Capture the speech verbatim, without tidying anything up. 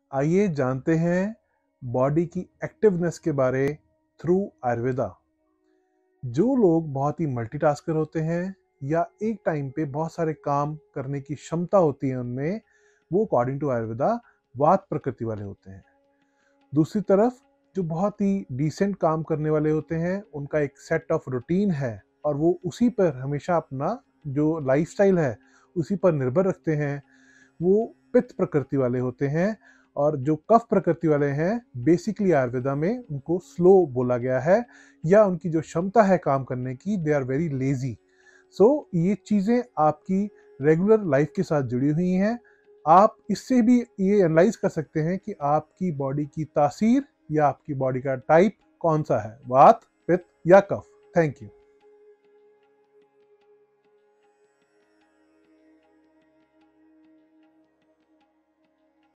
आइए जानते हैं बॉडी की एक्टिवनेस के बारे थ्रू आयुर्वेदा। जो लोग बहुत ही मल्टीटास्कर होते हैं या एक टाइम पे बहुत सारे काम करने की क्षमता होती है उनमें, वो अकॉर्डिंग टू आयुर्वेदा वात प्रकृति वाले होते हैं। दूसरी तरफ जो बहुत ही डिसेंट काम करने वाले होते हैं, उनका एक सेट ऑफ रूटीन है और वो उसी पर हमेशा अपना जो लाइफस्टाइल है उसी पर निर्भर रखते हैं, वो पित्त प्रकृति वाले होते हैं। और जो कफ प्रकृति वाले हैं, बेसिकली आयुर्वेदा में उनको स्लो बोला गया है, या उनकी जो क्षमता है काम करने की, they are very lazy. So ये चीज़ें आपकी रेगुलर लाइफ के साथ जुड़ी हुई हैं। आप इससे भी ये एनालाइज कर सकते हैं कि आपकी बॉडी की तासीर या आपकी बॉडी का टाइप कौन सा है, वात, पित्त या कफ। Thank you.